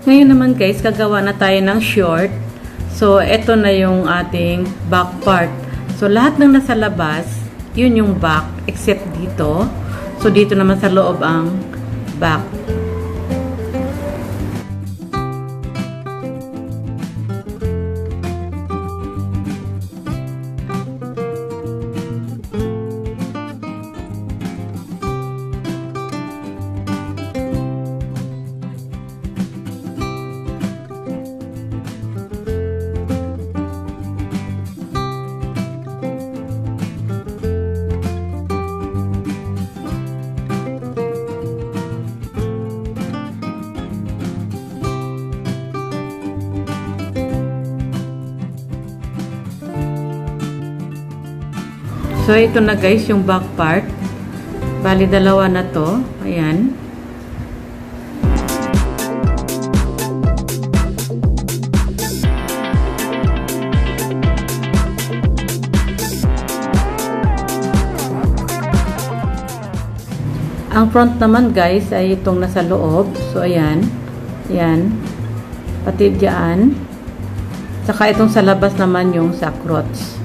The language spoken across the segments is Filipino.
Ngayon naman guys, gagawa na tayo ng short. So, ito na yung ating back part. So, lahat ng nasa labas, yun yung back, except dito. So, dito naman sa loob ang back. So, ito na guys, yung back part. Bali, dalawa na to. Ayan. Ang front naman guys, ay itong nasa loob. So, ayan. Ayan. Pati dyan. Saka itong sa labas naman yung sa crotch.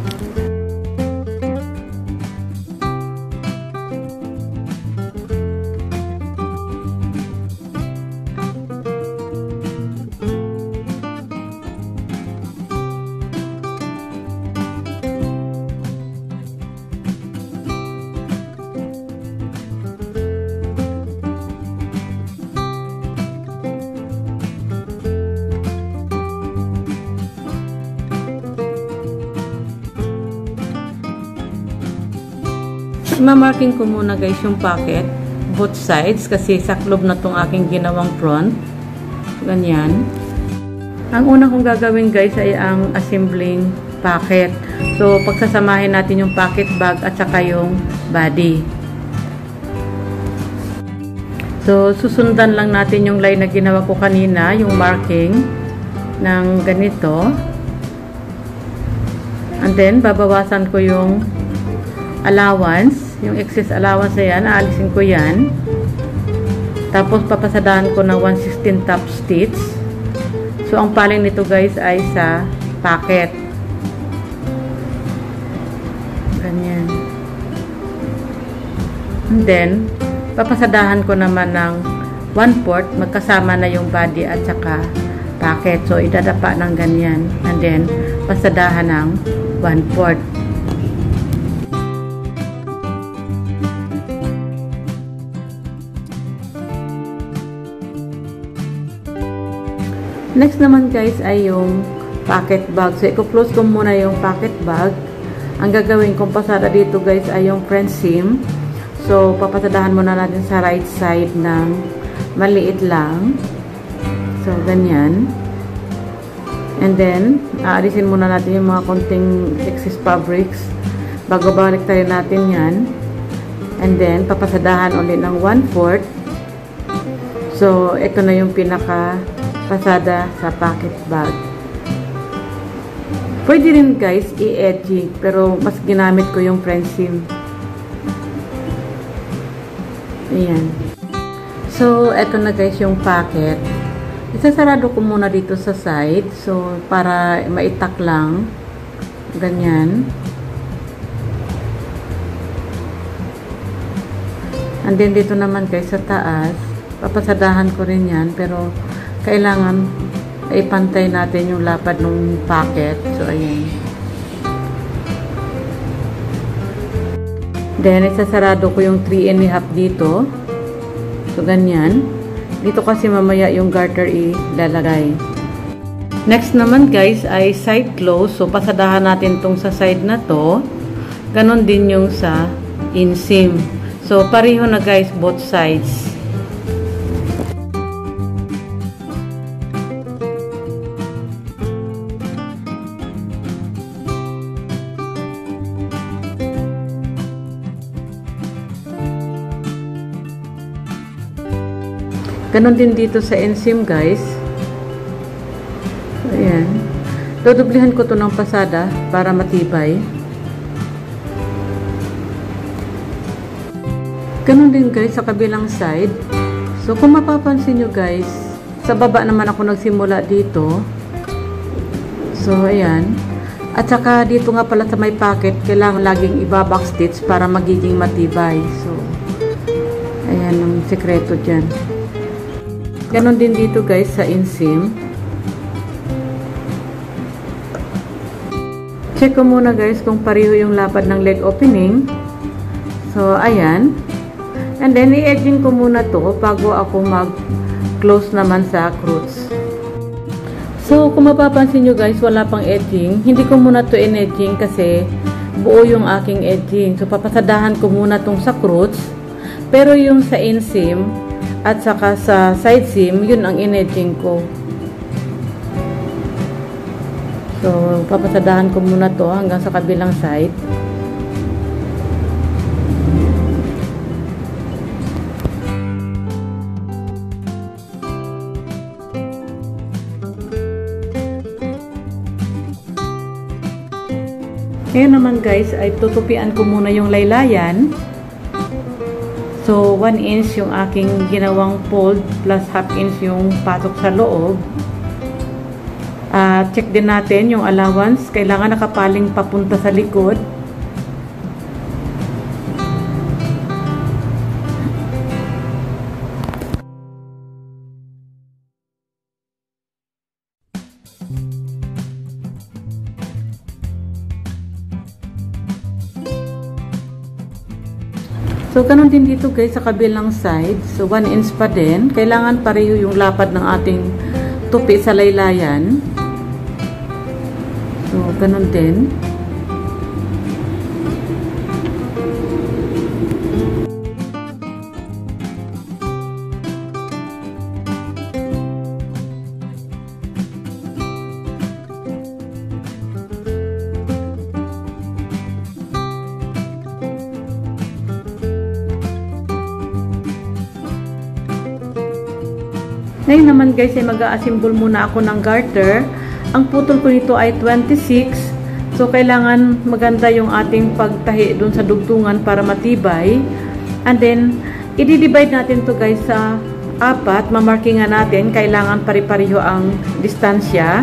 Mamarking ko muna guys yung pocket, both sides, kasi saklob na tong aking ginawang front. Ganyan. Ang una kong gagawin guys ay ang assembling pocket. So, pagsasamahin natin yung pocket bag at saka yung body. So, susundan lang natin yung line na ginawa ko kanina, yung marking ng ganito. And then, babawasan ko yung allowance. Yung excess allowance na yan, aalisin ko yan. Tapos, papasadahan ko ng 1/16 top stitch. So, ang paling nito guys ay sa pocket. Ganyan. And then, papasadahan ko naman ng 1/4, magkasama na yung body at saka pocket. So, idadapa ng ganyan. And then, pasadahan ng 1/4. Next naman guys ay yung pocket bag. So, i-close ko muna yung pocket bag. Ang gagawin kong pasada dito guys ay yung front seam. So, papasadahan muna natin sa right side ng maliit lang. So, ganyan. And then, aalisin muna natin yung mga konting excess fabrics bago balik tayo natin yan. And then, papasadahan ulit ng 1/4. So, ito na yung pinaka pasada sa pocket bag. Pwede rin guys i-edging, pero mas ginamit ko yung front seam. Ayan. So, eto na guys yung pocket. Isasarado ko muna dito sa side. So, para maitak lang. Ganyan. And then dito naman guys sa taas, papasadahan ko rin yan, pero kailangan ipantay natin yung lapad ng pocket. So, ayan. Then, isasarado ko yung 3.5 dito. So, ganyan. Dito kasi mamaya yung garter ilalagay. Next naman guys ay side close. So, pasadahan natin tong sa side na to. Ganon din yung sa inseam. So, pareho na guys both sides. Ganon din dito sa inseam guys. Ayan. Dodoblihan ko to ng pasada para matibay. Ganon din guys sa kabilang side. So kung mapapansin nyo guys, Sa baba naman ako nagsimula dito. So, ayan. At saka dito nga pala sa may pocket, kailangan laging iba-back stitch para magiging matibay. So, ayan ang sekreto dyan. Ganon din dito guys sa inseam. Check ko muna guys kung pareho yung lapad ng leg opening. So, ayan. And then, i-edging ko muna to bago ako mag-close naman sa crotch. So, kung mapapansin nyo guys, wala pang edging. Hindi ko muna to in-edging kasi buo yung aking edging. So, papasadahan ko muna tong sa crotch. Pero yung sa inseam at saka sa side seam, yun ang in-edging ko. So, papasadahan ko muna to hanggang sa kabilang side. Ngayon naman guys, ay tutupian ko muna yung laylayan. So, 1 inch yung aking ginawang fold plus half inch yung pasok sa loob. Check din natin yung allowance. Kailangan nakapaling papunta sa likod. So, ganun din dito guys sa kabilang side. So, 1 inch pa din. Kailangan pareho yung lapad ng ating tupi sa laylayan. So, ganun din. Ngayon naman guys ay mag-a-assemble muna ako ng garter. Ang putol ko nito ay 26. So kailangan maganda yung ating pagtahi dun sa dugtungan para matibay. And then i-divide natin to guys sa 4. Mamarkingan natin. Kailangan pare-pareho ang distansya.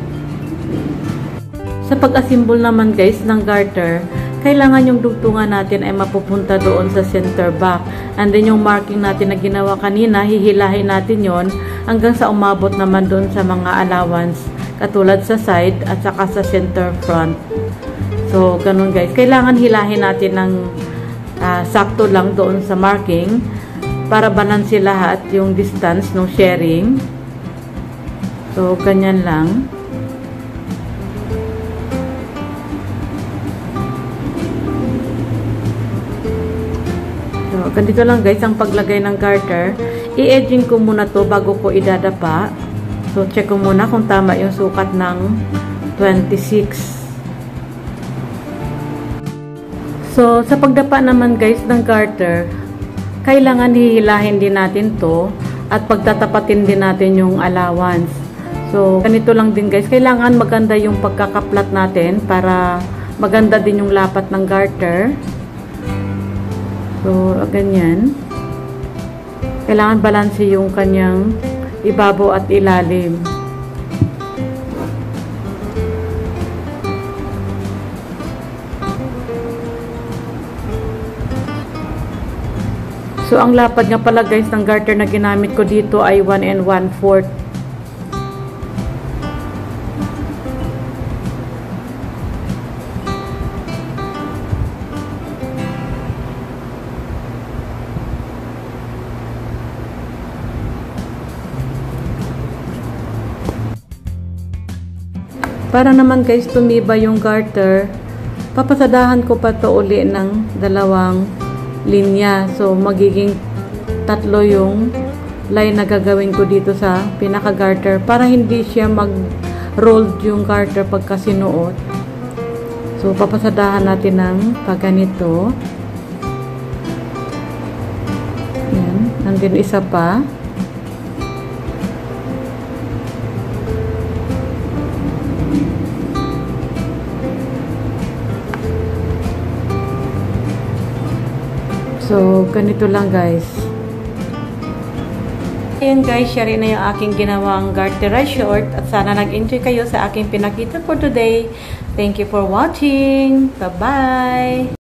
Sa pag-assemble naman guys ng garter, kailangan yung dugtungan natin ay mapupunta doon sa center back. And then yung marking natin na ginawa kanina, hihilahin natin yon hanggang sa umabot naman doon sa mga allowance. Katulad sa side at saka sa center front. So, ganun guys. Kailangan hilahin natin ng sakto lang doon sa marking para balanse lahat yung distance ng sharing. So, ganyan lang. So, ganito lang guys ang paglagay ng garter. I-edging ko muna to bago ko idadapa. So, check ko muna kung tama yung sukat ng 26. So, sa pagdapa naman guys ng garter, kailangan hihilahin din natin to at pagtatapatin din natin yung allowance. So, ganito lang din guys. Kailangan maganda yung pagkakaplat natin para maganda din yung lapat ng garter. So, ganyan. Kailangan balanse yung kanyang ibabaw at ilalim. So, ang lapad nga pala guys ng garter na ginamit ko dito ay 1 1/4. Para naman guys tumibay yung garter, papasadahan ko pa to uli ng 2 linya. So magiging 3 yung line na gagawin ko dito sa pinaka garter para hindi siya mag-rolled yung garter pagka sinuot. So papasadahan natin ng pagganito. Yan, nandun isa pa. So, ganito lang guys. Ayun guys, share na yung aking ginawang gartera short at sana nag-enjoy kayo sa aking pinakita for today. Thank you for watching. Bye-bye!